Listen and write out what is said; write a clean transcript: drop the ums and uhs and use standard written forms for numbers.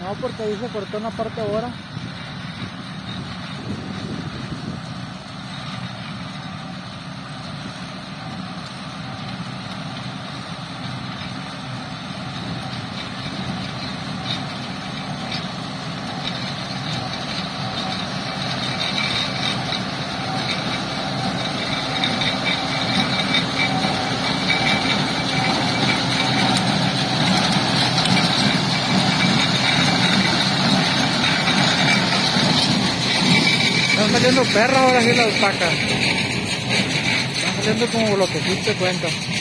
No, porque ahí se cortó una parte ahora. Están saliendo perros ahora sí las vacas. Están saliendo como bloquecitos de cuenta.